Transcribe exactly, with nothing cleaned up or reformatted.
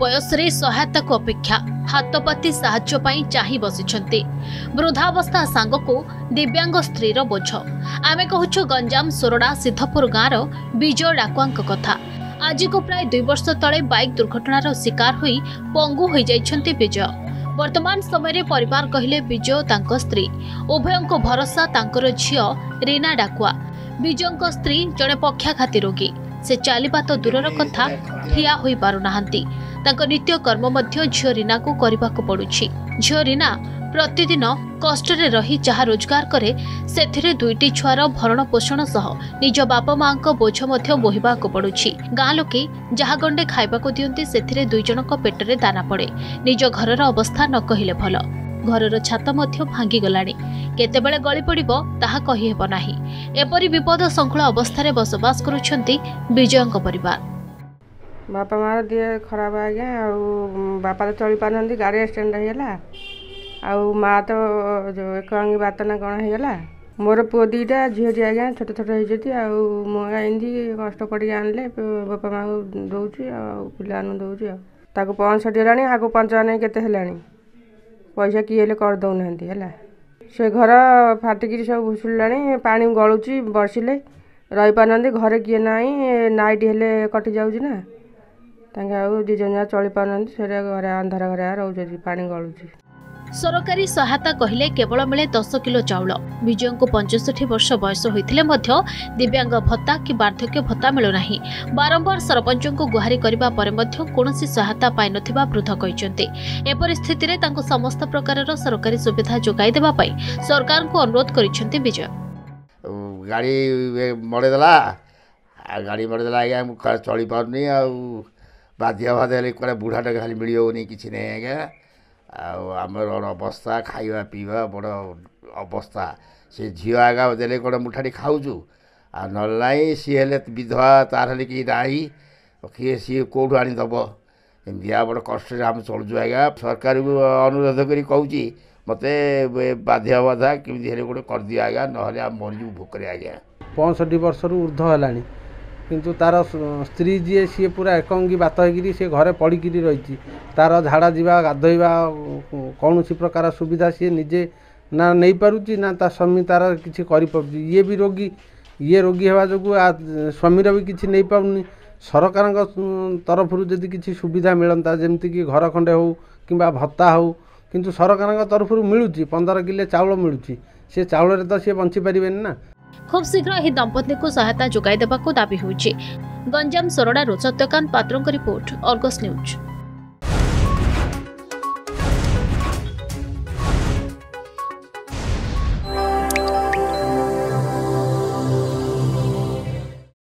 बयस रे सहायता को अपेक्षा हाथपाती साहाय्य पाई चाहि बसिछन्ते। वृद्धावस्था सांग को दिव्यांग स्त्री रो बोझ। आमे कहूछु गंजाम सोरडा सिद्धपुर गाँव विजय डाकुआंक कथा। आज को प्राय दुई वर्ष तले बाइक दुर्घटनार शिकार होई पंगु होई जाइछन्ते विजय। वर्तमान समय परिवार कहले विजय तांको स्त्री उभयंको भरोसा तांकर झियो रीना डाकुआ। विजयंको स्त्री जड़े पक्षाघाती रोगी। से चलिबा तो दूरर कथा ठिया होई पारु नाहंती। तांको नित्य कर्म मध्य झियो रीना को करबा को पडुछि। झियो रीना प्रतिदिन कष्ट रे रही जहा रोजगार करे सेथिरे दुईटी छुआर भरण पोषण सह निज बापा मां को बोझ मध्य बोहिबा को पडुछि। गाँ लोके जहा गंडे खाइबा को दियंती सेथिरे दुई जनक पेटरे दाना पड़े। निज घरर अवस्था न कहिले भल। घरर छात मध्य भांगी गलाणी। केतेबेले गଳି पड़िबो ताहा कहि हेबो नाही। एपरि विपद संकुल अवस्था रे बसवास करूछंती विजयंक परिवार। बापा मार दिए खराब आ गया आ बापा तो चली पारती गाड़ी एक्सीडेंट होगा आ माँ तो जो एक अंगी बात ना कौन होगा। मोर पुओ दीटा झील दी आज्ञा छोट छोट होती आमती कष्ट पड़ी आनले बापा माँ को दौची पिला दौची ताको पैंसठ है आगे पंचावन केते पैसा किए कर दौना है से घर फाटिकी सब भुसुला पानी गलुची बरसिले रही पार घरे किए ना नाइट हेले कटि जाऊँ ना दी जन चली पार घर अंधार घर रोचे पानी गलुची। सरकारी सहायता कहले केवल मिले दस किलो चाउल। विजय को पंचष्ठी वर्ष बयस होइथिले मध्य दिव्यांग भत्ता कि वार्धक्य भत्ता मिलु नाही। बारंबार सरपंच को गुहारी करिबा परे मध्य कोनोसी सहायता पाइ नथिबा वृद्ध कहिसंते। ए परिस्थिति रे तांको समस्त प्रकारर सरकारी सुविधा जोगाई देबा पई सरकार को अनुरोध करिसंते विजय। गाड़ी मड़े देला गाड़ी मड़े देला आज्ञा चली पारनी आ बाध्य बाध्य करे बुढ़ाटा खाली मिलनी किसी नहीं आज्ञा आमर अवस्था खाइबा पीवा बड़ अवस्था से झील आगा देले कौन मुठाटी खाऊचु आ नाई सी हेले विधवा तार हेले कि नाई किए सी कौटू आनीदब एमती बड़ कष्ट आम चलुचु आज्ञा। सरकार को अनुरोध करी कहूँ मत बाध्य बाधा केमी हेले गोटे कर दिया आज्ञा ना मरीजु भोकरे आज्ञा। पैंसठ वर्ष ऊर्ध है किंतु तार स्त्री जी सी पूरा एकंगी बात होगी सी घरे पड़िकी रही तार झाड़ा जावा गाधोवा कौन सी प्रकार सुविधा सी निजे ना नहीं पारुची ना ता स्वामी तार किसी कर ये भी रोगी ये रोगी होगा जो स्वामीर भी किसी नहीं पाऊनी। सरकार तरफ जदि किसी सुविधा मिलता जमीक घर खंडे हो कि भत्ता हो किंतु सरकार तरफ मिलूँ पंदर किले चाउल मिलूँ से चाउल तो सी बंची पारे ना। खूब शीघ्र एही दंपति को सहायता जोगाई देबाको दाबी होइछि। गंजाम सोरडा सत्यकांत पात्रों रिपोर्ट अर्गस न्यूज।